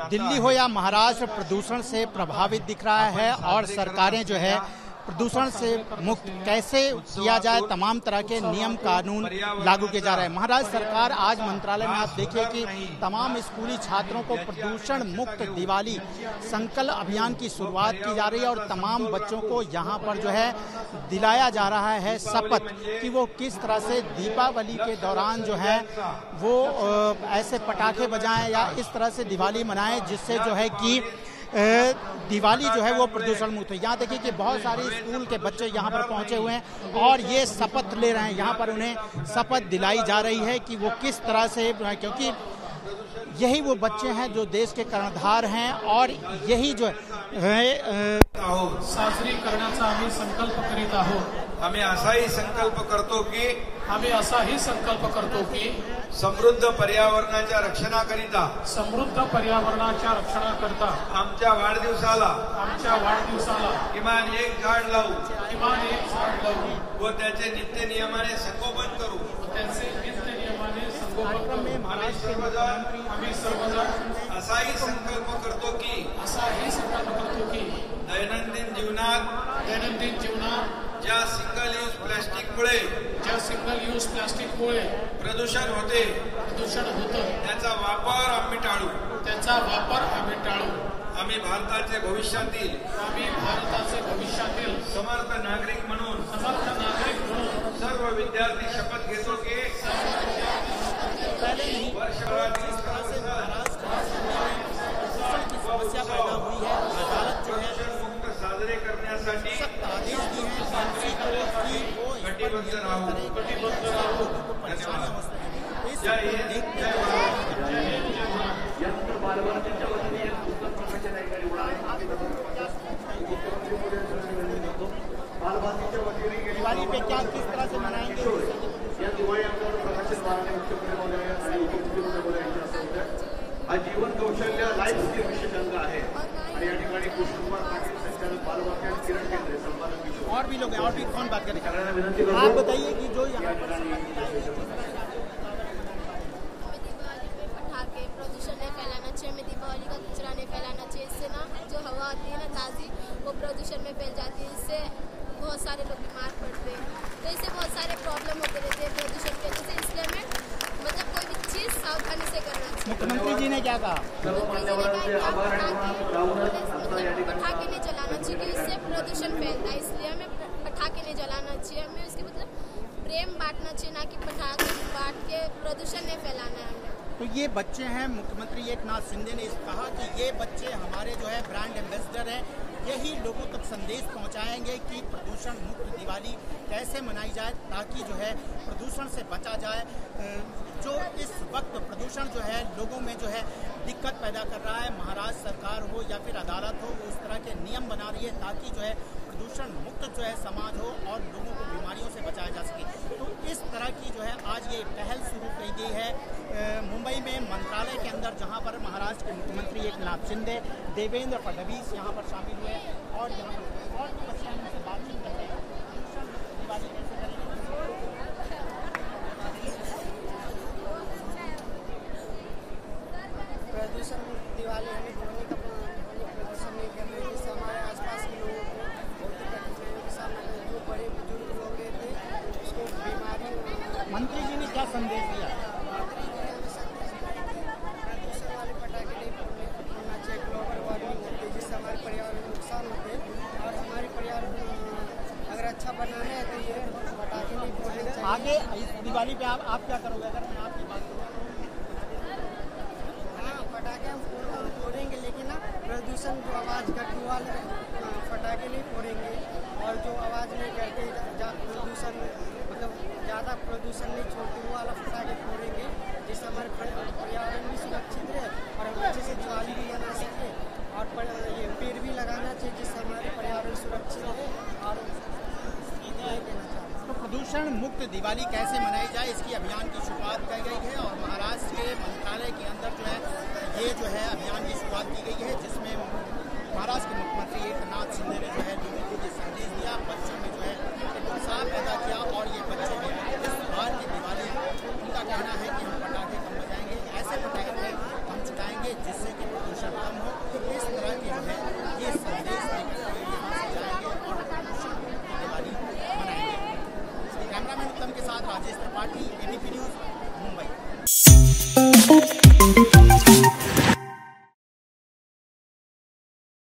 दिल्ली हो या महाराष्ट्र प्रदूषण से प्रभावित दिख रहा है और सरकारें जो है प्रदूषण से मुक्त कैसे किया जाए तमाम तरह के नियम कानून लागू किए जा रहे हैं। महाराष्ट्र सरकार आज मंत्रालय में आप देखिए कि तमाम स्कूली छात्रों को प्रदूषण मुक्त दिवाली संकल्प अभियान की शुरुआत की जा रही है और तमाम बच्चों को यहाँ पर जो है दिलाया जा रहा है शपथ कि वो किस तरह से दीपावली के दौरान जो है वो ऐसे पटाखे बजाएं या इस तरह से दिवाली मनाएं जिससे जो है कि दिवाली जो है वो प्रदूषण मुक्त है। यहाँ देखिए कि बहुत सारे स्कूल के बच्चे यहाँ पर पहुँचे हुए हैं और ये शपथ ले रहे हैं। यहाँ पर उन्हें शपथ दिलाई जा रही है कि वो किस तरह से, क्योंकि यही वो बच्चे हैं जो देश के कर्णधार हैं और यही जो है साजरी करण्याचा आम्ही संकल्प करीत आहोत। आम्ही असाही संकल्प करतो की समृद्ध पर्यावरणाच्या रक्षणाकरिता आमच्या वाढदिवसाला किमान एक झाड लावू व त्याचे नित्य नियमाने संगोपन करू। आम्ही सर्वजण असाही संकल्प करतो की दैनंदिन जीवनात ज्या सिंगल यूज प्लास्टिकमुळे प्रदूषण होते त्याचा वापर आम्ही टाळू। आम्ही भारताचे भविष्यातील समर्थ नागरिक म्हणून सर्व विद्यार्थी शपथ घेतो की वर्षभरातील समस्या पैदा हुई है। अदालत जो है मुक्त साजरे करण्यासाठी आदेश दिए हैं कटिबद्ध राहू। दिवाली पे क्या किस तरह से मनाएंगे? जीवन कौशल्य लाईफ स्किल विशेष अंग आहे आणि या ठिकाणी कृष्णकुमार पाटील संचालक बालभारती आणि किरण केंद्र संपादक किशोर और भी लोग हैं और भी कौन बात करें? आप बताइए कि जो यहाँ पर पटाखे प्रदूषण नहीं फैलाना चाहिए, हमें दीपावली का कचरा नहीं फैलाना चाहिए। इससे ना जो हवा आती है ना ताज़ी वो प्रदूषण में फैल जाती है, इससे बहुत सारे लोग बीमार पड़ते हैं। तो इससे बहुत सारे प्रॉब्लम होते रहते हैं प्रदूषण की वजह से, इसलिए हमें मतलब कोई भी चीज़ सावधानी से करना चाहिए। मुख्यमंत्री जी ने क्या कहा? पटाखे नहीं जलाना चाहिए क्योंकि इससे प्रदूषण फैलता है, इसलिए हमें पटाखे नहीं जलाना चाहिए। हमें उसके मतलब प्रेम बांटना चाहिए, ना कि पटाखे बांट के प्रदूषण नहीं फैलाना है हमें। तो ये बच्चे हैं, मुख्यमंत्री एकनाथ शिंदे ने कहा कि ये बच्चे हमारे जो है ब्रांड एम्बेसडर हैं, यही लोगों तक संदेश पहुंचाएंगे कि प्रदूषण मुक्त दिवाली कैसे मनाई जाए ताकि जो है प्रदूषण से बचा जाए। जो इस वक्त प्रदूषण जो है लोगों में जो है दिक्कत पैदा कर रहा है, महाराष्ट्र सरकार हो या फिर अदालत हो वो उस तरह के नियम बना रही है ताकि जो है प्रदूषण मुक्त जो है समाज हो और लोगों को बीमारियों से बचाया जा सके। तो इस तरह की जो है आज ये पहल शुरू की गई है मुंबई में मंत्रालय के अंदर, जहां पर महाराष्ट्र के मुख्यमंत्री एकनाथ शिंदे, देवेंद्र फडणवीस यहाँ पर शामिल हुए और यहाँ पर और बच्चे हमसे बातचीत कर रहे हैं। दिवाली कैसे करेंगे? प्रदूषण दिवाली हमें ध्वनि प्रदूषण नहीं करना है, जिससे हमारे आसपास के लोगों को बहुत ही कठिनाइयों के सामना करना। जो बड़े बुजुर्ग लोग थे उसको बीमारी। मंत्री जी ने क्या संदेश दिया? मंत्री जी ने हमें संदेश दिया कि प्रदूषण वाले पटाखे नहीं फोड़ना चाहिए, ग्लोबल वार्मिंग होती है जिससे हमारे पर्यावरण में नुकसान होते हैं और हमारे पर्यावरण अगर अच्छा बनाना है तो ये पटाखे नहीं फोड़ने चाहिए। आगे इस दिवाली पे आप क्या करोगे? अगर मैं आपकी बात करूँ पटाखे हम फोड़ेंगे लेकिन ना प्रदूषण जो आवाज़ करने वाले पटाखे नहीं फोड़ेंगे और जो आवाज़ नहीं करते प्रदूषण मतलब ज़्यादा प्रदूषण नहीं छोड़ते वो वाला पटाखे फोड़ेंगे जिससे हमारे पर्यावरण भी सुरक्षित रहे और हम अच्छे से दिवाली भी मना सकें। और ये पेड़ भी लगाना चाहिए जिससे हमारे पर्यावरण सुरक्षित रहे। और तो प्रदूषण मुक्त दिवाली कैसे मनाई जाए इसकी अभियान की शुरुआत की गई है और महाराष्ट्र के मंत्रालय के अंदर जो है ये जो है अभियान की शुरुआत की गई है, जिसमें महाराष्ट्र के मुख्यमंत्री एकनाथ शिंदे ने जो है लोगों को ये संदेश दिया, बच्चों में जो है एक उत्साह पैदा किया और ये बच्चे में इस बार की दिवाली उनका कहना है कि हम पटाखे कम बजाएंगे, ऐसे पटाखे हम चलाएंगे जिससे कि प्रदूषण कैमरामैन उत्तम के साथ राजेश त्रिपाठी, एबीपी न्यूज, मुंबई।